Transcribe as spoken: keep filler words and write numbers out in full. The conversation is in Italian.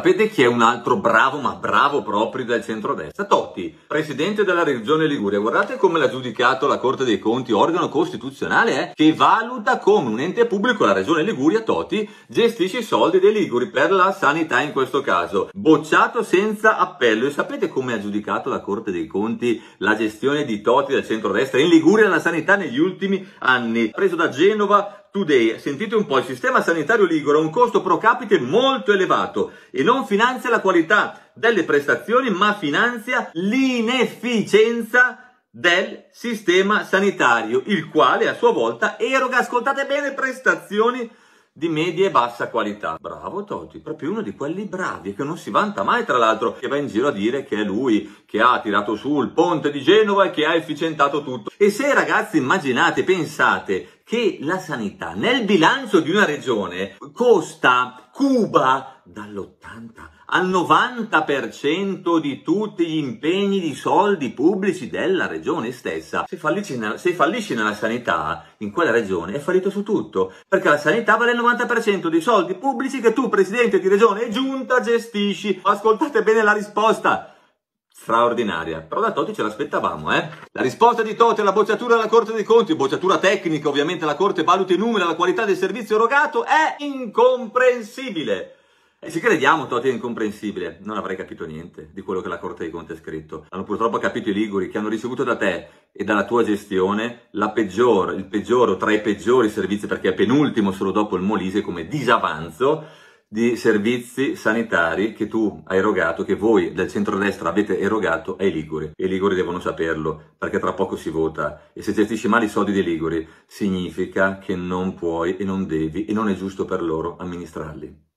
Sapete chi è un altro bravo, ma bravo proprio del centrodestra? Totti, presidente della regione Liguria. Guardate come l'ha giudicato la Corte dei Conti, organo costituzionale, eh, che valuta come un ente pubblico la regione Liguria. Totti gestisce i soldi dei liguri per la sanità in questo caso. Bocciato senza appello. E sapete come ha giudicato la Corte dei Conti la gestione di Totti del centrodestra in Liguria la sanità negli ultimi anni? Preso da Genova Today, sentite un po', il sistema sanitario ligure ha un costo pro capite molto elevato e non finanzia la qualità delle prestazioni, ma finanzia l'inefficienza del sistema sanitario, il quale a sua volta eroga, ascoltate bene, prestazioni di media e bassa qualità. Bravo Totti, proprio uno di quelli bravi, che non si vanta mai tra l'altro, che va in giro a dire che è lui che ha tirato su il ponte di Genova e che ha efficientato tutto. E se ragazzi immaginate, pensate che la sanità nel bilancio di una regione costa, cuba dall'ottanta al novanta per cento di tutti gli impegni di soldi pubblici della regione stessa. Se fallisci, se fallisci nella sanità in quella regione è fallito su tutto, perché la sanità vale il novanta per cento dei soldi pubblici che tu, presidente di regione e giunta, gestisci. Ascoltate bene la risposta. Straordinaria, però da Totti ce l'aspettavamo, eh? La risposta di Totti alla bocciatura della Corte dei Conti, bocciatura tecnica, ovviamente la Corte valuta i numeri, la qualità del servizio erogato, è incomprensibile. E se crediamo Totti è incomprensibile, non avrei capito niente di quello che la Corte dei Conti ha scritto. Hanno purtroppo capito i liguri che hanno ricevuto da te e dalla tua gestione la peggior, il peggiore o tra i peggiori servizi, perché è penultimo solo dopo il Molise come disavanzo di servizi sanitari che tu hai erogato, che voi del centrodestra avete erogato ai liguri. E i liguri devono saperlo, perché tra poco si vota. E se gestisci male i soldi dei liguri, significa che non puoi e non devi e non è giusto per loro amministrarli.